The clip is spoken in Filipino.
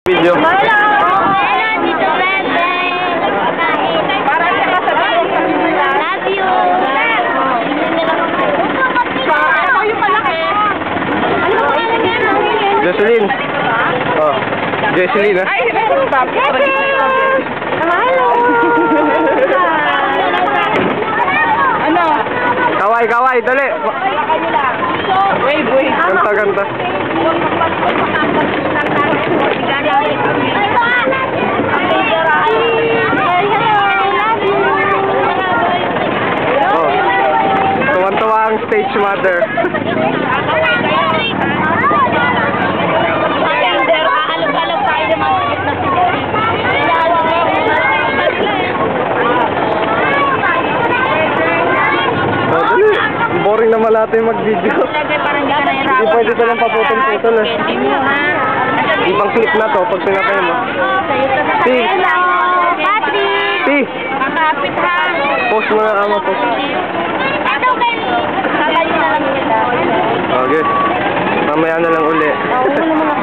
Video. Hello! Hello, Tito Bebe! Para siya kasabihin. Love you! Ano yung malaki? Ano yung pangalan niya? Jocelyn. Oh, Jocelyn, ha? Ay, hello! Ano? Kaway, kaway, dali. Wait. Ganta, ganta. Oh, tuwan-tuwa ang stage mother. Oh, dali. Boring naman natin mag-video. Hindi pwede ka lang paputol-putol, eh. Ibang clip na to pag sinapay mo. Si. Hello, Patrick! Si. Kakapit ha! Post mo na kama, post. Ito, Kelly! Kakayo na lang kita. Okay. Mamaya na lang uli. Oo, naman ako